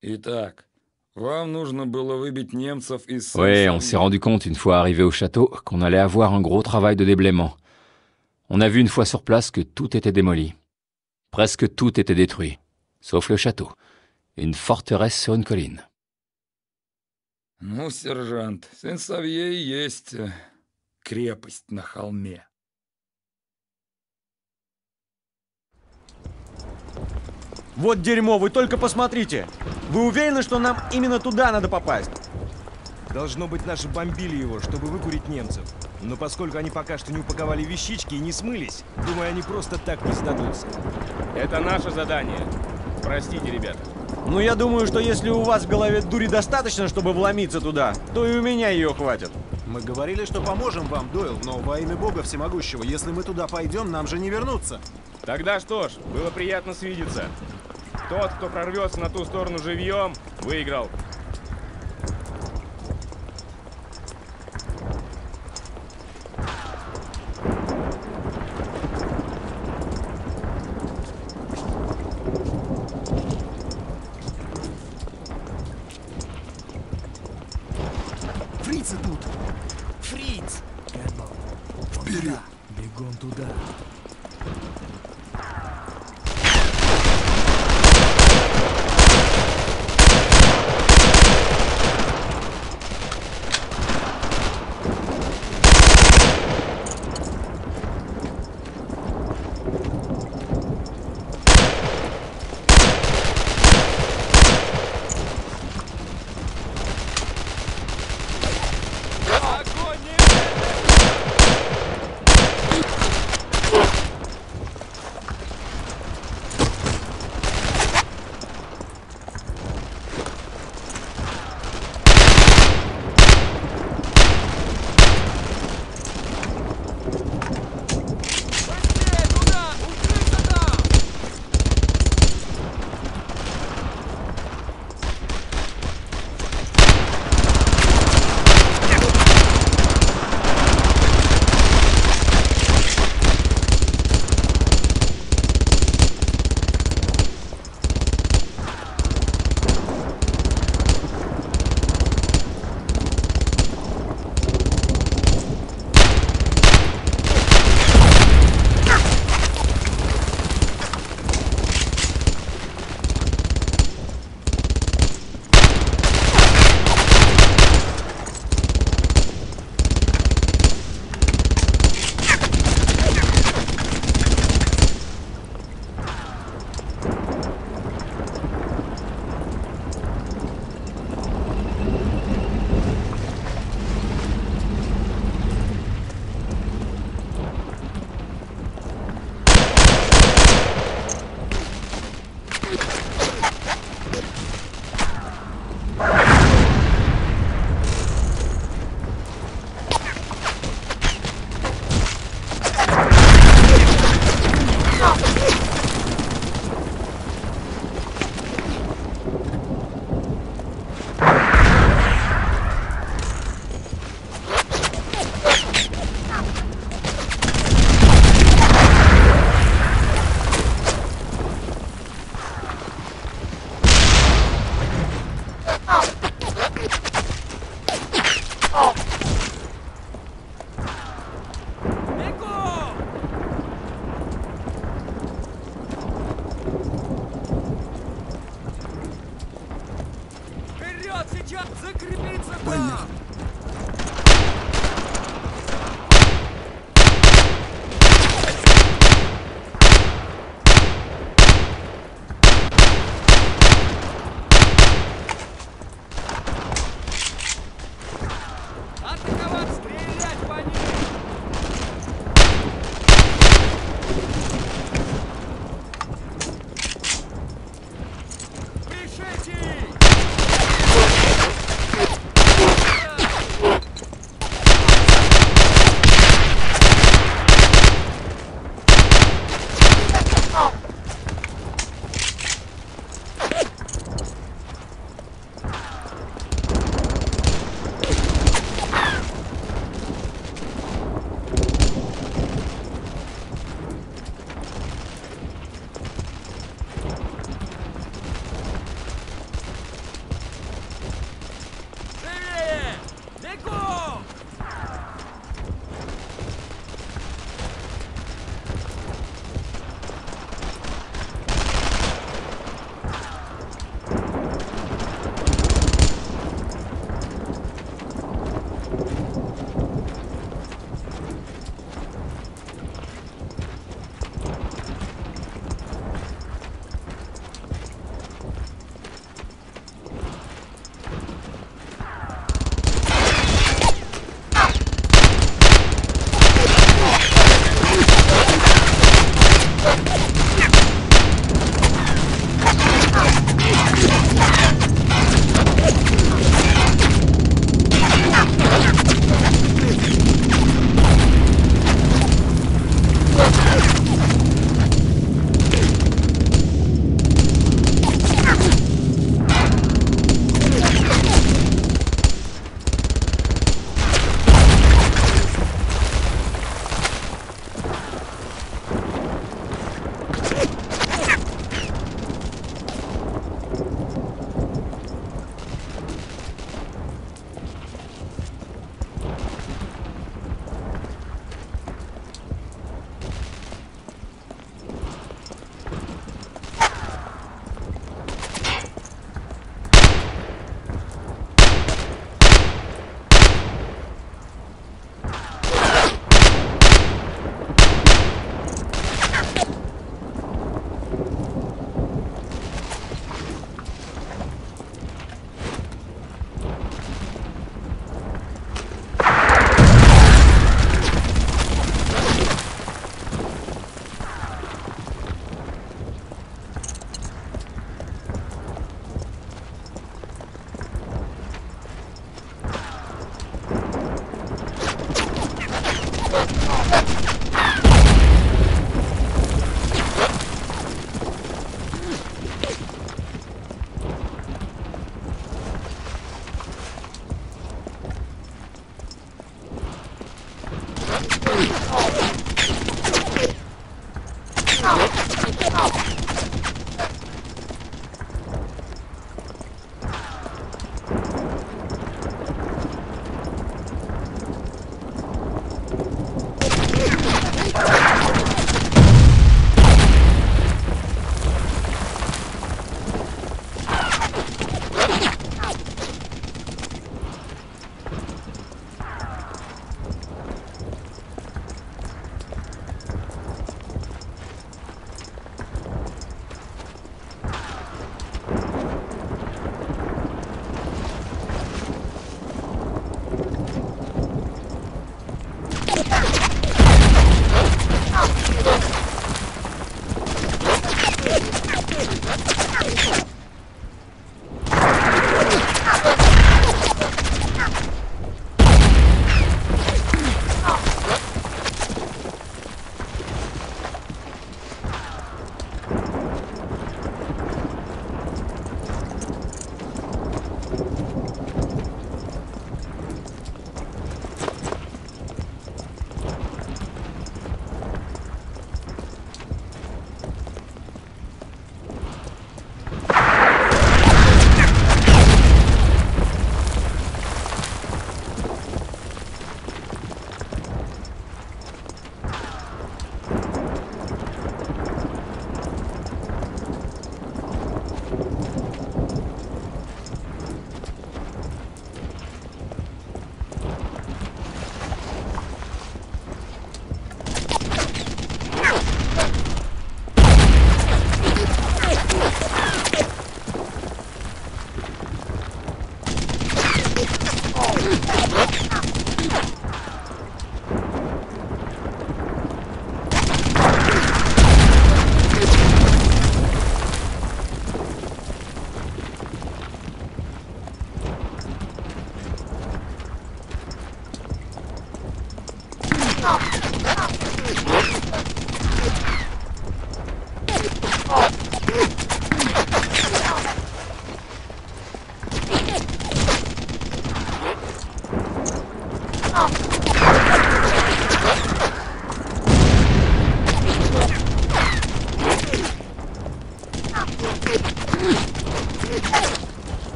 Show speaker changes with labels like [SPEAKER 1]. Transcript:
[SPEAKER 1] Итак, вам нужно было выбить немцев из
[SPEAKER 2] Ouais, on s'est rendu compte une fois arrivé au château qu'on allait avoir un gros travail de déblaiement. On a vu une fois sur place que tout était démoli. Presque tout était détruit, sauf le château. Une forteresse sur une colline.
[SPEAKER 1] Ну, сержант, Сен-Савье и есть крепость на холме.
[SPEAKER 3] Вот дерьмо, вы только посмотрите! Вы уверены, что нам именно туда надо попасть?
[SPEAKER 4] Должно быть, наши бомбили его, чтобы выкурить немцев. Но поскольку они пока что не упаковали вещички и не смылись, думаю, они просто так не сдадутся.
[SPEAKER 5] Это наше задание. Простите, ребята.
[SPEAKER 3] Ну, я думаю, что если у вас в голове дури достаточно, чтобы вломиться туда, то и у меня ее хватит.
[SPEAKER 6] Мы говорили, что поможем вам, Дойл, но во имя Бога Всемогущего, если мы туда пойдем, нам же не вернуться.
[SPEAKER 5] Тогда что ж, было приятно свидеться. Тот, кто прорвется на ту сторону живьем, выиграл.
[SPEAKER 6] Фрицы тут!
[SPEAKER 4] Фриц!
[SPEAKER 6] Вперед!
[SPEAKER 4] Бегом туда.